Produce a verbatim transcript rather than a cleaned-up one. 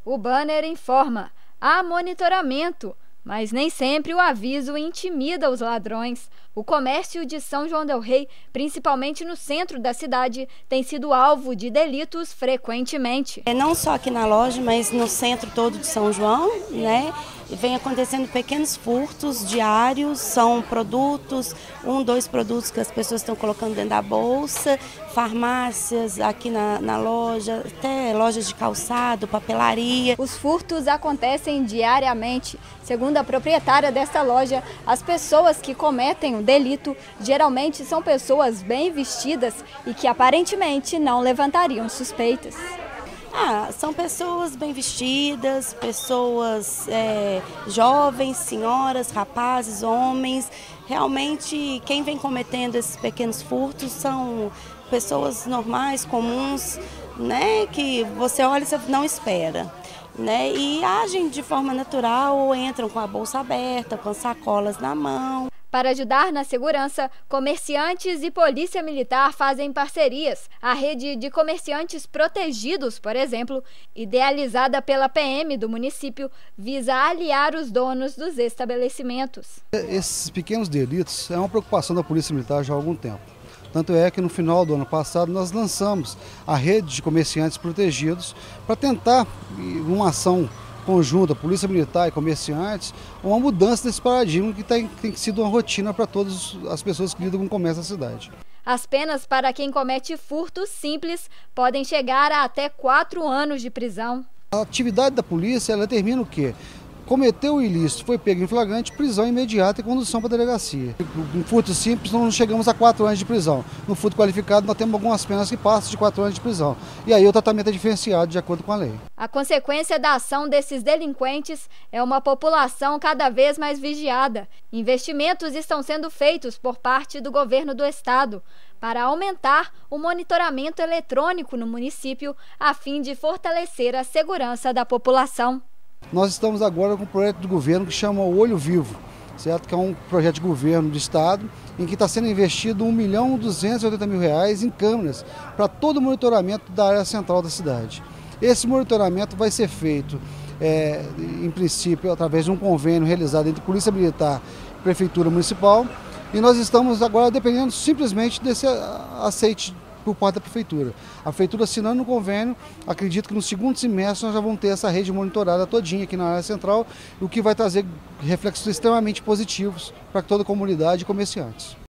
O banner informa: há monitoramento, mas nem sempre o aviso intimida os ladrões. O comércio de São João del Rei, principalmente no centro da cidade, tem sido alvo de delitos frequentemente. É não só aqui na loja, mas no centro todo de São João, né? Vem acontecendo pequenos furtos diários, são produtos, um, dois produtos que as pessoas estão colocando dentro da bolsa, farmácias aqui na, na loja, até lojas de calçado, papelaria. Os furtos acontecem diariamente. Segundo a proprietária desta loja, as pessoas que cometem o delito geralmente são pessoas bem vestidas e que aparentemente não levantariam suspeitas. Ah, são pessoas bem vestidas, pessoas é, jovens, senhoras, rapazes, homens. Realmente, quem vem cometendo esses pequenos furtos são pessoas normais, comuns, né, que você olha e você não espera. Né, e agem de forma natural ou entram com a bolsa aberta, com as sacolas na mão. Para ajudar na segurança, comerciantes e polícia militar fazem parcerias. A rede de comerciantes protegidos, por exemplo, idealizada pela P M do município, visa aliar os donos dos estabelecimentos. Esses pequenos delitos é uma preocupação da Polícia Militar já há algum tempo. Tanto é que no final do ano passado nós lançamos a rede de comerciantes protegidos para tentar uma ação conjunta, Polícia Militar e comerciantes, uma mudança desse paradigma que tem, tem sido uma rotina para todas as pessoas que lidam com o comércio da cidade. As penas para quem comete furtos simples podem chegar a até quatro anos de prisão. A atividade da polícia, ela determina o quê? Cometeu o ilícito, foi pego em flagrante, prisão imediata e condução para a delegacia. No furto simples, nós não chegamos a quatro anos de prisão. No furto qualificado, nós temos algumas penas que passam de quatro anos de prisão. E aí o tratamento é diferenciado de acordo com a lei. A consequência da ação desses delinquentes é uma população cada vez mais vigiada. Investimentos estão sendo feitos por parte do governo do estado para aumentar o monitoramento eletrônico no município, a fim de fortalecer a segurança da população. Nós estamos agora com um projeto do governo que chama o Olho Vivo, certo? Que é um projeto de governo do estado em que está sendo investido um milhão duzentos e oitenta mil reais em câmeras para todo o monitoramento da área central da cidade. Esse monitoramento vai ser feito, é, em princípio, através de um convênio realizado entre Polícia Militar e Prefeitura Municipal, e nós estamos agora dependendo simplesmente desse aceite por parte da Prefeitura. A Prefeitura assinando o convênio, acredito que no segundo semestre nós já vamos ter essa rede monitorada todinha aqui na área central, o que vai trazer reflexos extremamente positivos para toda a comunidade e comerciantes.